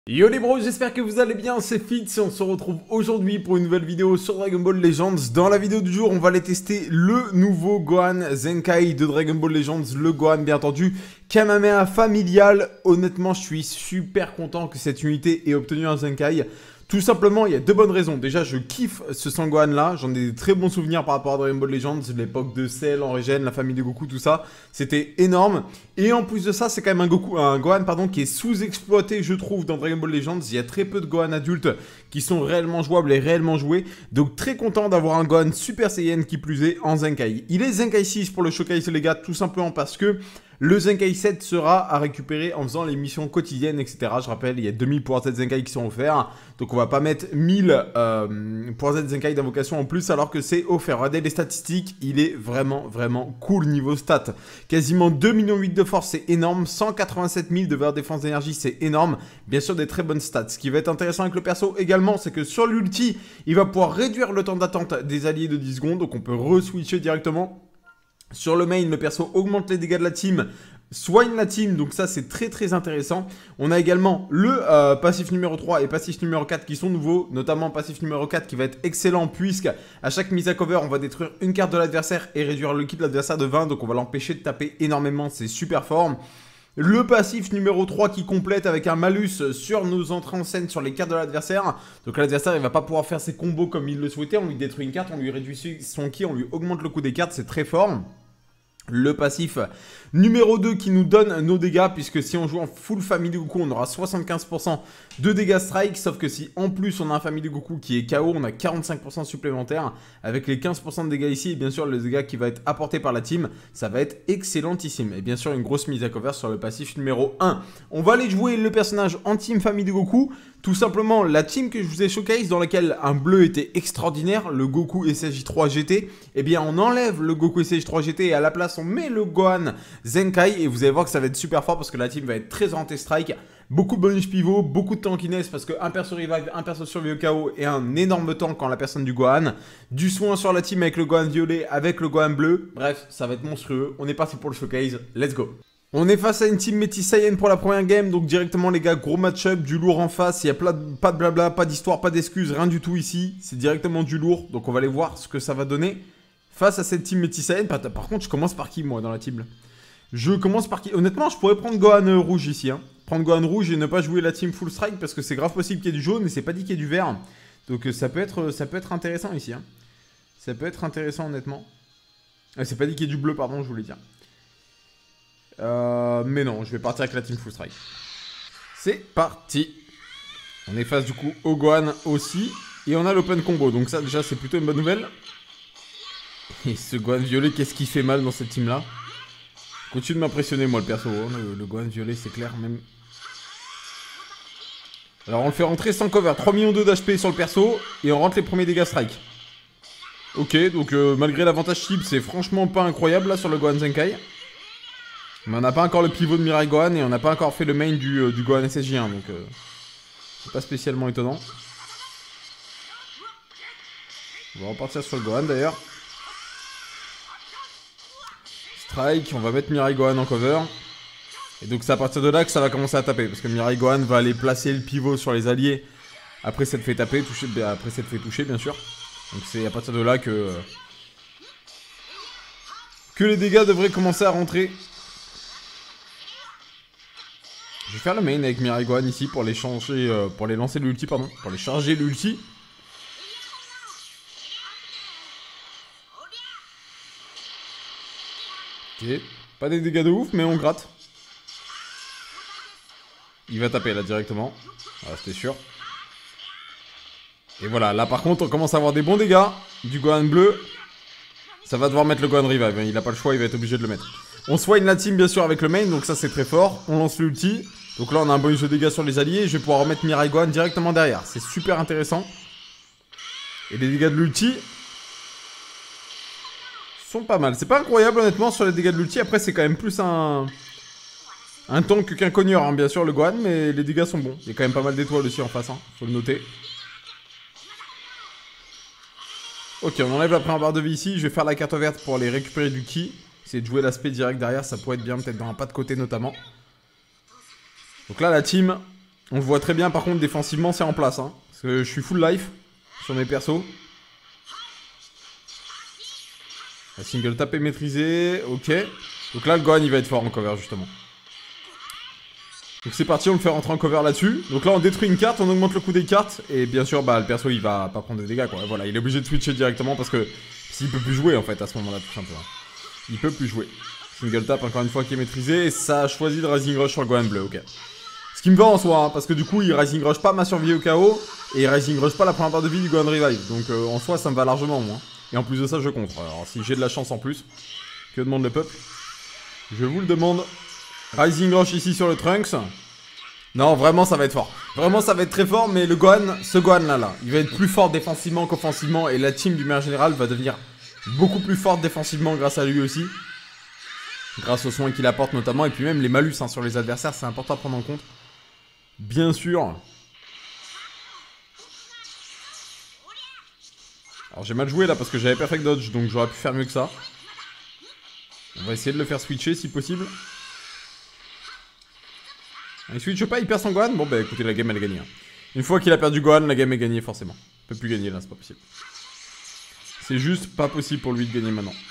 Yo les bros, j'espère que vous allez bien, c'est Fitz et on se retrouve aujourd'hui pour une nouvelle vidéo sur Dragon Ball Legends. Dans la vidéo du jour, on va aller tester le nouveau Gohan Zenkai de Dragon Ball Legends, le Gohan bien entendu Kamehameha familial. Honnêtement, je suis super content que cette unité ait obtenu un Zenkai. Tout simplement, il y a deux bonnes raisons. Déjà, je kiffe ce Sangohan là. J'en ai des très bons souvenirs par rapport à Dragon Ball Legends. L'époque de Cell, Enregen, la famille de Goku, tout ça. C'était énorme. Et en plus de ça, c'est quand même un Gohan qui est sous-exploité, je trouve, dans Dragon Ball Legends. Il y a très peu de Gohan adultes qui sont réellement jouables et réellement joués. Donc, très content d'avoir un Gohan Super Saiyan qui plus est en Zenkai. Il est Zenkai 6 pour le Showcase les gars, tout simplement parce que le Zenkai 7 sera à récupérer en faisant les missions quotidiennes, etc. Je rappelle, il y a 2000 pouvoirs Z Zenkai qui sont offerts. Donc on va pas mettre 1000 pouvoirs Z Zenkai d'invocation en plus alors que c'est offert. Regardez les statistiques, il est vraiment cool niveau stats. Quasiment 2,8 millions de force, c'est énorme. 187 000 de valeur défense d'énergie, c'est énorme. Bien sûr, des très bonnes stats. Ce qui va être intéressant avec le perso également, c'est que sur l'ulti, il va pouvoir réduire le temps d'attente des alliés de 10 secondes. Donc on peut re-switcher directement. Sur le main, le perso augmente les dégâts de la team, soigne la team, donc ça c'est très intéressant. On a également le passif numéro 3 et passif numéro 4 qui sont nouveaux, notamment passif numéro 4 qui va être excellent puisque à chaque mise à cover, on va détruire une carte de l'adversaire et réduire le kit de l'adversaire de 20, donc on va l'empêcher de taper énormément, c'est super fort. Le passif numéro 3 qui complète avec un malus sur nos entrées en scène sur les cartes de l'adversaire. Donc l'adversaire il va pas pouvoir faire ses combos comme il le souhaitait, on lui détruit une carte, on lui réduit son ki, on lui augmente le coût des cartes, c'est très fort. Le passif numéro 2 qui nous donne nos dégâts, puisque si on joue en full Family Goku, on aura 75% de dégâts strike, sauf que si en plus on a un Family Goku qui est KO, on a 45% supplémentaire, avec les 15% de dégâts ici, et bien sûr le dégât qui va être apporté par la team, ça va être excellentissime. Et bien sûr une grosse mise à cover sur le passif numéro 1. On va aller jouer le personnage en team Family Goku, tout simplement la team que je vous ai showcase, dans laquelle un bleu était extraordinaire, le Goku SSJ3 GT, et bien on enlève le Goku SSJ3 GT et à la place on met le Gohan Zenkai et vous allez voir que ça va être super fort parce que la team va être très orientée strike, beaucoup de bonus pivot, beaucoup de tankiness parce qu'un perso revive, un perso survie au KO et un énorme tank quand la personne du Gohan, du soin sur la team avec le Gohan violet, avec le Gohan bleu, bref ça va être monstrueux, on est parti pour le showcase, let's go. On est face à une team Métis Saiyan pour la première game, donc directement les gars, gros match-up, du lourd en face, il n'y a pas de blabla, pas d'histoire, pas d'excuses, rien du tout ici, c'est directement du lourd, donc on va aller voir ce que ça va donner face à cette team Métis Saiyan. Par contre, je commence par qui moi dans la team? Je commence par qui? Honnêtement, je pourrais prendre Gohan rouge ici, hein. Prendre Gohan rouge et ne pas jouer la team full strike parce que c'est grave possible qu'il y ait du jaune et c'est pas dit qu'il y ait du vert. Donc ça peut être intéressant ici, hein. Ça peut être intéressant honnêtement. C'est pas dit qu'il y ait du bleu, pardon, je voulais dire. Mais non, je vais partir avec la team full strike. C'est parti. On est face du coup au Gohan aussi. Et on a l'open combo, donc ça déjà c'est plutôt une bonne nouvelle. Et ce Gohan violet, qu'est-ce qui fait mal dans cette team là? Continue de m'impressionner moi le perso, hein. Le Gohan violet c'est clair même. Alors on le fait rentrer sans cover, 3 millions d'HP sur le perso. Et on rentre les premiers dégâts strike. Ok, donc malgré l'avantage chip, c'est franchement pas incroyable là sur le Gohan Zenkai. Mais on n'a pas encore le pivot de Mirai Gohan et on n'a pas encore fait le main du Gohan SSJ1, donc c'est pas spécialement étonnant. On va repartir sur le Gohan d'ailleurs. Strike, on va mettre Mirai Gohan en cover. Et donc c'est à partir de là que ça va commencer à taper, parce que Mirai Gohan va aller placer le pivot sur les alliés. Après ça te fait taper, toucher, après ça te fait toucher bien sûr. Donc c'est à partir de là que les dégâts devraient commencer à rentrer. Je vais faire le main avec Mirai Gohan ici pour les changer, pour les lancer l'ulti, pardon, pour les charger l'ulti. Ok, pas des dégâts de ouf, mais on gratte. Il va taper là directement. Voilà, c'était sûr. Et voilà, là par contre, on commence à avoir des bons dégâts du Gohan bleu. Ça va devoir mettre le Gohan revive, il n'a pas le choix, il va être obligé de le mettre. On soigne la team bien sûr avec le main, donc ça c'est très fort. On lance l'ulti. Donc là on a un bonus de dégâts sur les alliés. Je vais pouvoir remettre Mirai Gohan directement derrière. C'est super intéressant. Et les dégâts de l'ulti sont pas mal. C'est pas incroyable honnêtement sur les dégâts de l'ulti. Après c'est quand même plus un tank qu'un cogneur, hein, bien sûr le Gohan. Mais les dégâts sont bons. Il y a quand même pas mal d'étoiles aussi en face, hein, faut le noter. Ok, on enlève la première barre de vie ici. Je vais faire la carte verte pour aller récupérer du ki. Essayer de jouer l'aspect direct derrière, ça pourrait être bien, peut-être dans un pas de côté notamment. Donc là la team On le voit très bien par contre défensivement c'est en place. Hein, parce que je suis full life sur mes persos. La single tap est maîtrisée. Ok. Donc là le Gohan il va être fort en cover justement. Donc c'est parti, on le fait rentrer en cover là-dessus. Donc là on détruit une carte, on augmente le coût des cartes. Et bien sûr bah le perso il va pas prendre de dégâts quoi. Voilà, il est obligé de switcher directement parce que s'il peut plus jouer en fait à ce moment là tout simplement. Il peut plus jouer. Single tap encore une fois qui est maîtrisé. Et ça a choisi de Rising Rush sur le Gohan bleu, ok. Ce qui me va en soi, hein, parce que du coup il Rising Rush pas ma survie au KO. Et il Rising Rush pas la première barre de vie du Gohan Revive. Donc en soi ça me va largement moi. Et en plus de ça je contre. Alors si j'ai de la chance en plus, que demande le peuple? Je vous le demande. Rising Rush ici sur le Trunks. Non, vraiment ça va être fort. Vraiment ça va être très fort, mais le Gohan, ce Gohan là, il va être plus fort défensivement qu'offensivement. Et la team du meilleur général va devenir beaucoup plus forte défensivement grâce à lui aussi. Grâce aux soins qu'il apporte notamment. Et puis même les malus hein, sur les adversaires, c'est important à prendre en compte. Bien sûr. Alors j'ai mal joué là parce que j'avais perfect dodge, donc j'aurais pu faire mieux que ça. On va essayer de le faire switcher si possible. Il switch pas, il perd son Gohan. Bon bah écoutez, la game elle est gagnée. Hein. Une fois qu'il a perdu Gohan, la game est gagnée forcément. Il peut plus gagner là, c'est pas possible. C'est juste pas possible pour lui de gagner maintenant.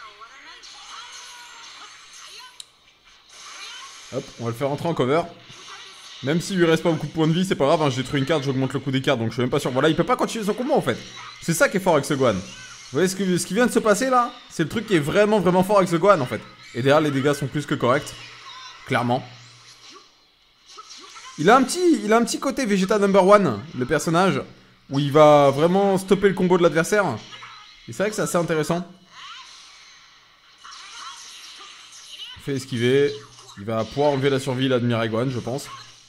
Hop, on va le faire rentrer en cover. Même s'il lui reste pas beaucoup de points de vie, c'est pas grave, hein, je détruis une carte, j'augmente le coût des cartes, donc je suis même pas sûr. Voilà, il peut pas continuer son combat en fait. C'est ça qui est fort avec ce Gohan. Vous voyez ce qui vient de se passer là? C'est le truc qui est vraiment fort avec ce Gohan en fait. Et derrière les dégâts sont plus que corrects. Clairement. Il a un petit côté Vegeta #1, le personnage, où il va vraiment stopper le combo de l'adversaire. Et c'est vrai que c'est assez intéressant. Il fait esquiver. Il va pouvoir enlever la survie là de Mirai Gohan, je pense.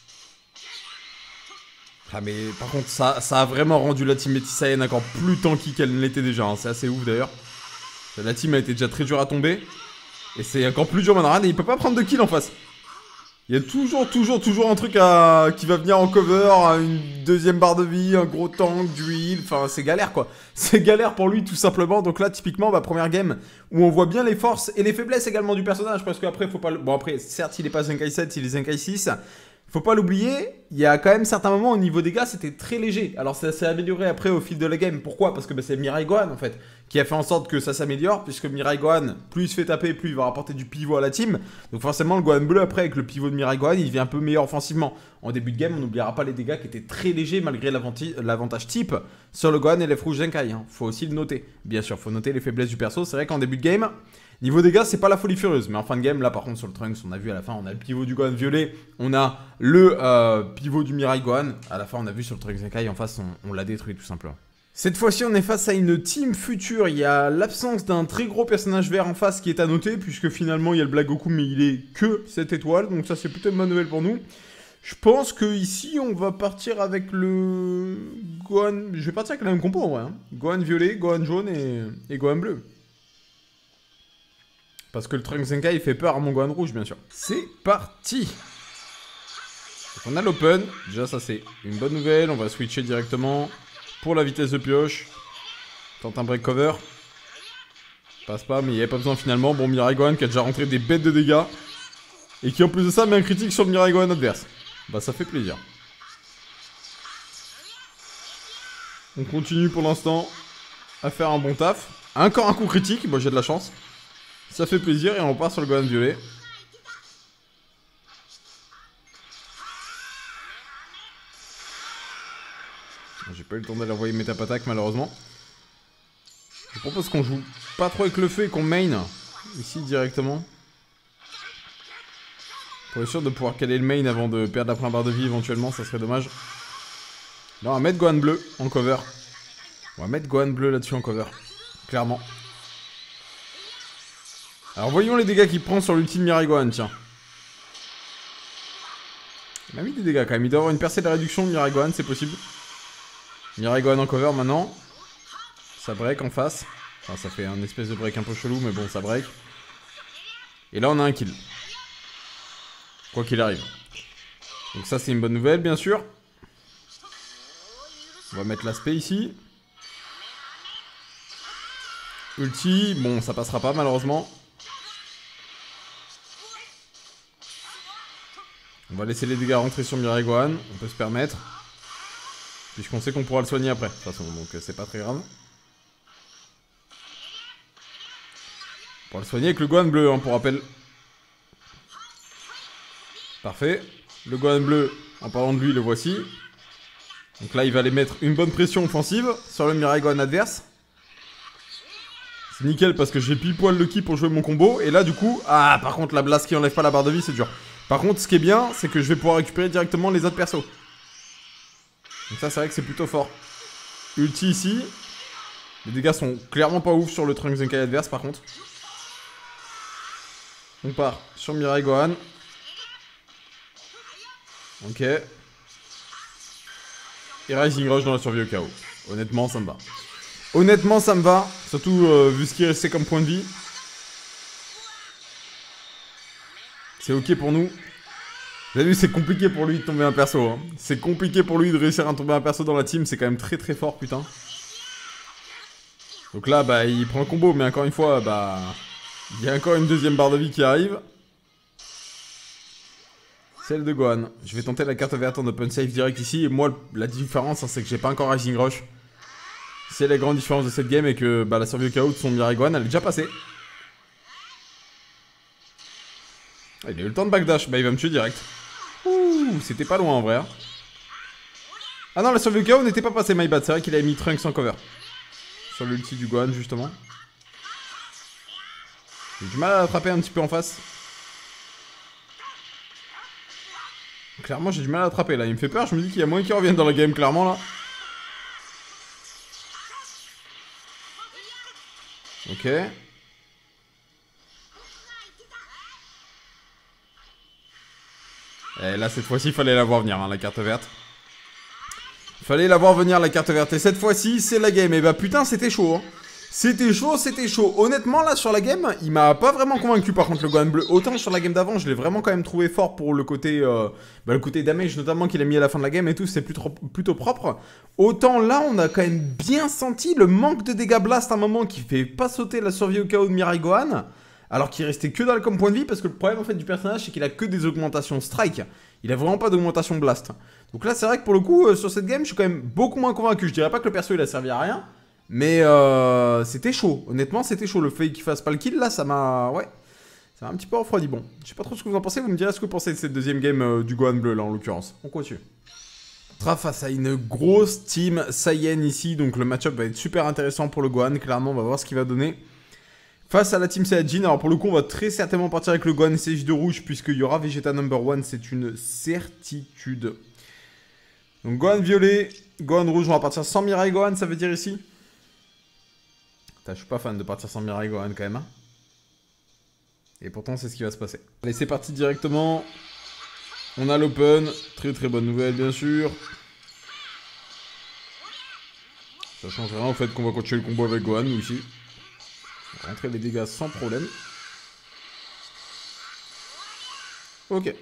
Ah mais par contre, ça a vraiment rendu la team Métis Saiyan encore plus tanky qu'elle ne l'était déjà. Hein. C'est assez ouf d'ailleurs. La team a été déjà très dure à tomber. Et c'est encore plus dur maintenant. Et il peut pas prendre de kill en face. Il y a toujours un truc qui va venir en cover, une deuxième barre de vie, un gros tank, du heal, enfin c'est galère quoi. C'est galère pour lui tout simplement, donc là typiquement, première game où on voit bien les forces et les faiblesses également du personnage, parce qu'après faut pas... Bon après, certes il est pas Zenkai 7, il est Zenkai 6, faut pas l'oublier, il y a quand même certains moments au niveau dégâts c'était très léger. Alors ça s'est amélioré après au fil de la game, pourquoi? Parce que c'est Mirai Gohan en fait, qui a fait en sorte que ça s'améliore, puisque Mirai Gohan, plus il se fait taper, plus il va rapporter du pivot à la team. Donc forcément le Gohan bleu après avec le pivot de Mirai Gohan, il devient un peu meilleur offensivement. En début de game, on n'oubliera pas les dégâts qui étaient très légers malgré l'avantage type sur le Gohan et les rouges Zenkai. Hein. Faut aussi le noter. Bien sûr, faut noter les faiblesses du perso. C'est vrai qu'en début de game, niveau dégâts, c'est pas la folie furieuse. Mais en fin de game, là par contre sur le Trunks, on a vu à la fin, on a le pivot du Gohan violet, on a le pivot du Mirai Gohan. À la fin, on a vu sur le Trunks Zenkai, en face, on l'a détruit tout simplement. Cette fois-ci, on est face à une team future. Il y a l'absence d'un très gros personnage vert en face qui est à noter, puisque finalement, il y a le Black Goku, mais il est que cette étoile. Donc ça, c'est plutôt une bonne nouvelle pour nous. Je pense que ici, on va partir avec le Gohan... Je vais partir avec la même compo, en vrai. Hein. Gohan violet, Gohan jaune et Gohan bleu. Parce que le Trunks Zenkai, il fait peur à mon Gohan rouge, bien sûr. C'est parti! Donc on a l'open. Déjà, ça, c'est une bonne nouvelle. On va switcher directement... Pour la vitesse de pioche. Tente un break cover. Passe pas, mais il n'y avait pas besoin finalement. Bon, Mirai Gohan qui a déjà rentré des bêtes de dégâts. Et qui en plus de ça met un critique sur le Mirai Gohan adverse. Bah ça fait plaisir. On continue pour l'instant à faire un bon taf. Encore un coup critique, moi j'ai de la chance. Ça fait plaisir et on repart sur le Gohan violet. J'ai pas eu le temps d'aller envoyer mes tap attack malheureusement. Je propose qu'on joue pas trop avec le feu et qu'on main ici directement. Pour être sûr de pouvoir caler le main avant de perdre la première barre de vie éventuellement, ça serait dommage. Là on va mettre Gohan bleu en cover. On va mettre Gohan bleu là-dessus en cover. Clairement. Alors voyons les dégâts qu'il prend sur l'ultime Mirai Gohan, tiens. Il a mis des dégâts quand même, il doit avoir une percée de réduction de Mirai Gohan, c'est possible. Mirai Gohan en cover maintenant. Ça break en face. Enfin, ça fait un espèce de break un peu chelou, mais bon, ça break. Et là, on a un kill. Quoi qu'il arrive. Donc ça, c'est une bonne nouvelle, bien sûr. On va mettre l'aspect ici. Ulti. Bon, ça passera pas, malheureusement. On va laisser les dégâts rentrer sur Mirai Gohan. On peut se permettre. Puisqu'on sait qu'on pourra le soigner après. De toute façon, donc c'est pas très grave. On pourra le soigner avec le Gohan bleu, hein, pour rappel. Parfait. Le Gohan bleu, en parlant de lui, le voici. Donc là, il va aller mettre une bonne pression offensive sur le Mirai Gohan adverse. C'est nickel parce que j'ai pile poil le ki pour jouer mon combo. Et là, du coup... Ah, par contre, la blast qui enlève pas la barre de vie, c'est dur. Par contre, ce qui est bien, c'est que je vais pouvoir récupérer directement les autres persos. Donc ça, c'est vrai que c'est plutôt fort. Ulti ici. Les dégâts sont clairement pas ouf sur le Trunks Zenkai adverse, par contre. On part sur Mirai Gohan. Ok. Et Rising Rush dans la survie au chaos. Honnêtement, ça me va. Honnêtement, ça me va. Surtout vu ce qui est resté comme point de vie. C'est ok pour nous. Vous avez vu, c'est compliqué pour lui de tomber un perso. Hein. C'est compliqué pour lui de réussir à tomber un perso dans la team. C'est quand même très très fort, putain. Donc là, bah, il prend le combo. Mais encore une fois, bah... il y a encore une deuxième barre de vie qui arrive. Celle de Gohan. Je vais tenter la carte verte en open save direct ici. Et moi, la différence, hein, c'est que j'ai pas encore Rising Rush. C'est la grande différence de cette game. Et que bah, la survie au chaos de son Mirai Gohan, elle est déjà passée. Il a eu le temps de backdash. Bah, il va me tuer direct. Ouh, c'était pas loin en vrai. Hein. Ah non, la survie au chaos n'était pas passée, my bad. C'est vrai qu'il avait mis Trunks en cover. Sur l'ulti du Gohan, justement. J'ai du mal à l'attraper un petit peu en face. Clairement, j'ai du mal à l'attraper là. Il me fait peur. Je me dis qu'il y a moyen qu'il revienne dans la game, clairement là. Ok. Et là, cette fois-ci, il fallait la voir venir, hein, la carte verte. Il fallait la voir venir, la carte verte. Et cette fois-ci, c'est la game. Et bah putain, c'était chaud. Hein. C'était chaud, c'était chaud. Honnêtement, là, sur la game, il m'a pas vraiment convaincu, par contre, le Gohan bleu. Autant sur la game d'avant, je l'ai vraiment quand même trouvé fort pour le côté, le côté damage, notamment qu'il a mis à la fin de la game et tout. C'est plutôt propre. Autant là, on a quand même bien senti le manque de dégâts blast à un moment qui fait pas sauter la survie au chaos de Mirai Gohan. Alors qu'il restait que dalle comme point de vie, parce que le problème en fait du personnage, c'est qu'il a que des augmentations strike. Il a vraiment pas d'augmentation blast. Donc là, c'est vrai que pour le coup, sur cette game, je suis quand même beaucoup moins convaincu. Je dirais pas que le perso il a servi à rien, mais c'était chaud. Honnêtement, c'était chaud. Le fait qu'il fasse pas le kill, là, ça m'a... Ouais, ça m'a un petit peu refroidi. Bon, je sais pas trop ce que vous en pensez. Vous me direz ce que vous pensez de cette deuxième game du Gohan bleu, là, en l'occurrence. On continue. On sera face à une grosse team Saiyan ici, donc le match-up va être super intéressant pour le Gohan. Clairement, on va voir ce qu'il va donner. Face à la team Saiyajin, alors pour le coup on va très certainement partir avec le Gohan SH de rouge puisqu'il y aura Vegeta #1, c'est une certitude. Donc Gohan violet, Gohan rouge, on va partir sans Mirai Gohan, ça veut dire ici. Putain, je suis pas fan de partir sans Mirai Gohan quand même. Hein. Et pourtant c'est ce qui va se passer. Allez, c'est parti directement. On a l'open, très très bonne nouvelle bien sûr. Ça change rien au fait qu'on va continuer le combo avec Gohan nous ici. Rentrer les dégâts sans problème. Ok.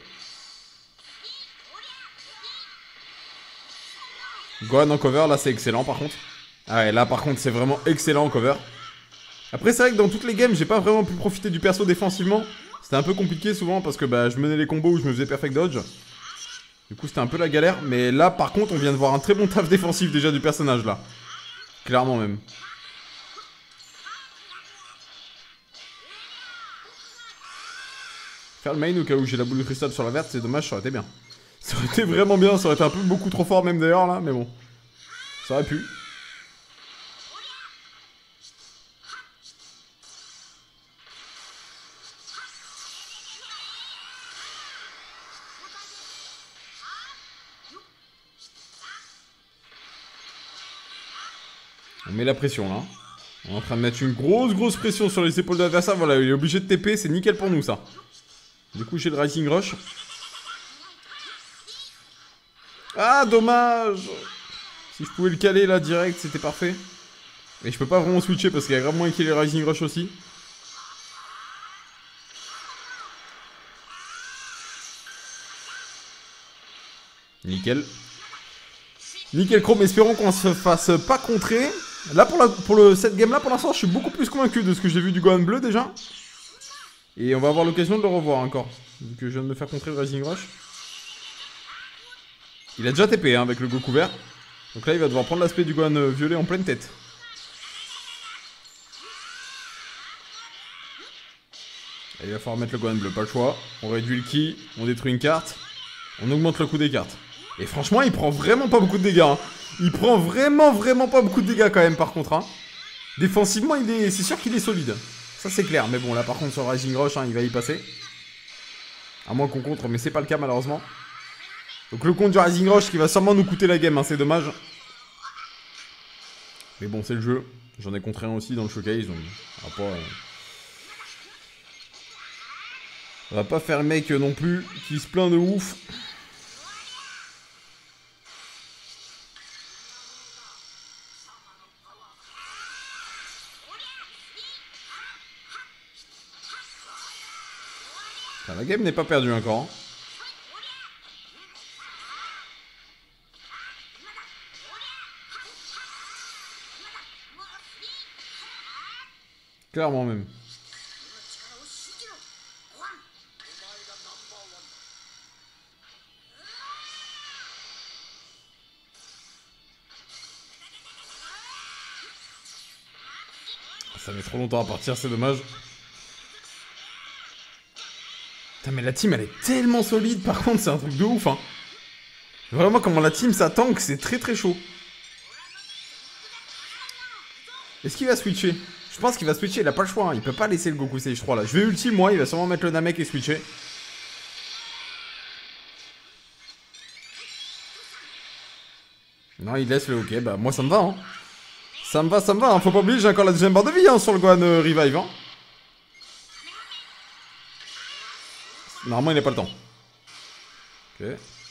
Gohan en cover, là c'est excellent par contre. Ah ouais, là par contre c'est vraiment excellent en cover. Après c'est vrai que dans toutes les games, j'ai pas vraiment pu profiter du perso défensivement. C'était un peu compliqué souvent parce que bah, je menais les combos où je me faisais perfect dodge. Du coup c'était un peu la galère. Mais là par contre on vient de voir un très bon taf défensif déjà du personnage là. Clairement même. Faire le main au cas où j'ai la boule de cristal sur la verte, c'est dommage, ça aurait été bien. Ça aurait été vraiment bien, ça aurait été un peu beaucoup trop fort même d'ailleurs là, mais bon. Ça aurait pu. On met la pression là. On est en train de mettre une grosse pression sur les épaules de l'adversaire. Voilà, il est obligé de TP, c'est nickel pour nous ça. Du coup, j'ai le Rising Rush. Ah, dommage! Si je pouvais le caler là direct, c'était parfait. Mais je peux pas vraiment switcher parce qu'il y a grave moins qu'il y ait le Rising Rush aussi. Nickel. Nickel Chrome, espérons qu'on se fasse pas contrer. Là, cette game là, pour l'instant, je suis beaucoup plus convaincu de ce que j'ai vu du Gohan bleu déjà. Et on va avoir l'occasion de le revoir encore. Vu que je viens de me faire contrer le Rising Rush. Il a déjà TP hein, avec le Goku vert. Donc là, il va devoir prendre l'aspect du Gohan violet en pleine tête. Et il va falloir mettre le Gohan bleu, pas le choix. On réduit le ki, on détruit une carte. On augmente le coût des cartes. Et franchement, il prend vraiment pas beaucoup de dégâts. Hein. Il prend vraiment pas beaucoup de dégâts quand même, par contre. Hein. Défensivement, c'est sûr qu'il est solide. Ça, c'est clair. Mais bon, là, par contre, sur Rising Rush, hein, il va y passer. À moins qu'on contre, mais c'est pas le cas, malheureusement. Donc, le compte du Rising Rush qui va sûrement nous coûter la game. Hein, c'est dommage. Mais bon, c'est le jeu. J'en ai contré un aussi dans le showcase. Donc, on va pas faire le mec non plus qui se plaint de ouf. La game n'est pas perdue encore. Hein. Clairement même. Ça met trop longtemps à partir, c'est dommage. Putain, mais la team, elle est tellement solide, par contre, c'est un truc de ouf, hein. Vraiment, comment la team, ça tank, c'est très chaud. Est-ce qu'il va switcher? Je pense qu'il va switcher, il a pas le choix, hein. Il peut pas laisser le Goku Stage 3, là. Je vais ulti, moi, il va sûrement mettre le Namek et switcher. Non, il laisse le ok, bah moi, ça me va, hein. Ça me va, hein. Faut pas oublier, j'ai encore la deuxième barre de vie, hein, sur le Gohan Revive, hein. Normalement, il n'a pas le temps. Ok.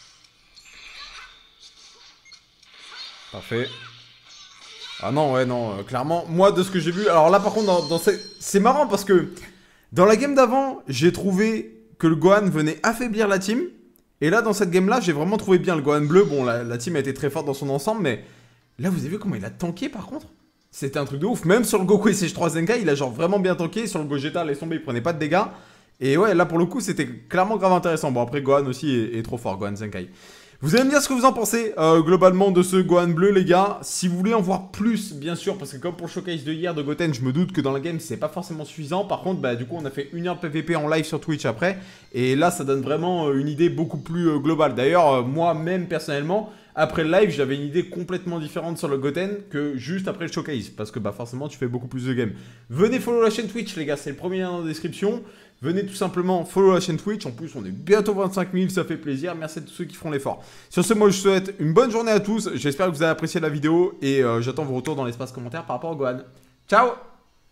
Parfait. Ah non, ouais, non, clairement, moi, de ce que j'ai vu... Alors là, par contre, c'est marrant parce que dans la game d'avant, j'ai trouvé que le Gohan venait affaiblir la team. Et là, dans cette game-là, j'ai vraiment trouvé bien le Gohan bleu. Bon, la team a été très forte dans son ensemble, mais... Là, vous avez vu comment il a tanké, par contre? C'était un truc de ouf. Même sur le Goku SH3 Zenkai, il a genre vraiment bien tanké. Sur le Gogeta, laisse tomber, il prenait pas de dégâts. Et ouais, là pour le coup, c'était clairement grave intéressant. Bon, après, Gohan aussi est trop fort, Gohan Zenkai. Vous allez me dire ce que vous en pensez globalement de ce Gohan bleu, les gars. Si vous voulez en voir plus, bien sûr, parce que comme pour le showcase de hier de Goten, je me doute que dans la game, c'est pas forcément suffisant. Par contre, bah, du coup, on a fait 1 heure de PVP en live sur Twitch après. Et là, ça donne vraiment une idée beaucoup plus globale. D'ailleurs, moi-même, personnellement, après le live, j'avais une idée complètement différente sur le Goten que juste après le showcase. Parce que bah, forcément, tu fais beaucoup plus de games. Venez follow la chaîne Twitch, les gars. C'est le premier lien dans la description. Venez tout simplement follow la chaîne Twitch. En plus, on est bientôt 25 000, ça fait plaisir. Merci à tous ceux qui feront l'effort. Sur ce, moi, je vous souhaite une bonne journée à tous. J'espère que vous avez apprécié la vidéo et j'attends vos retours dans l'espace commentaire par rapport au Gohan. Ciao!